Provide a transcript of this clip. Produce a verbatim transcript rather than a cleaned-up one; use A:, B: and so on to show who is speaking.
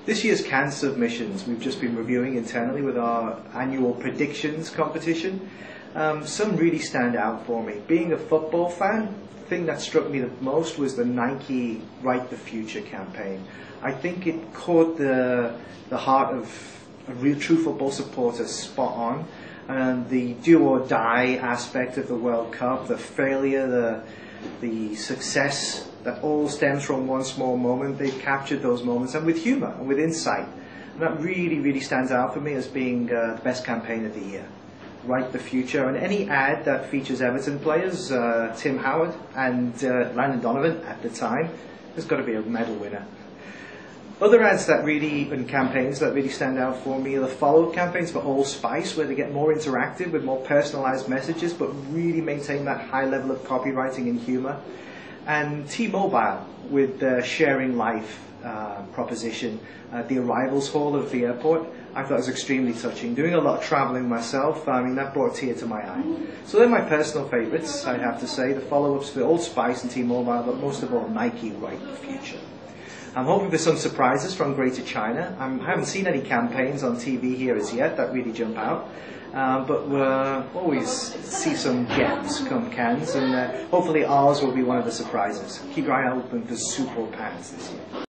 A: This year's Cannes submissions we've just been reviewing internally with our annual predictions competition. Um, some really stand out for me. Being a football fan, the thing that struck me the most was the Nike Write the Future campaign. I think it caught the, the heart of a real true football supporter spot on. And the do or die aspect of the World Cup, the failure, the, the success, that all stems from one small moment. They've captured those moments, and with humour and with insight. And that really, really stands out for me as being uh, the best campaign of the year. Write the Future, and any ad that features Everton players, uh, Tim Howard and uh, Landon Donovan at the time, has got to be a medal winner. Other ads that really, and campaigns that really stand out for me are the follow-up campaigns for Old Spice, where they get more interactive with more personalised messages, but really maintain that high level of copywriting and humour. And T-Mobile with the Sharing Life uh, proposition at the arrivals hall of the airport, I thought was extremely touching. Doing a lot of travelling myself, I mean, that brought a tear to my eye. So they're my personal favourites, I'd have to say, the follow-ups for Old Spice and T-Mobile, but most of all, Nike Write the Future. I'm hoping for some surprises from Greater China. I'm, I haven't seen any campaigns on T V here as yet that really jump out. Um, but we'll always see some gems come Cannes, and uh, hopefully ours will be one of the surprises. Keep your eye open for Super Pants this year.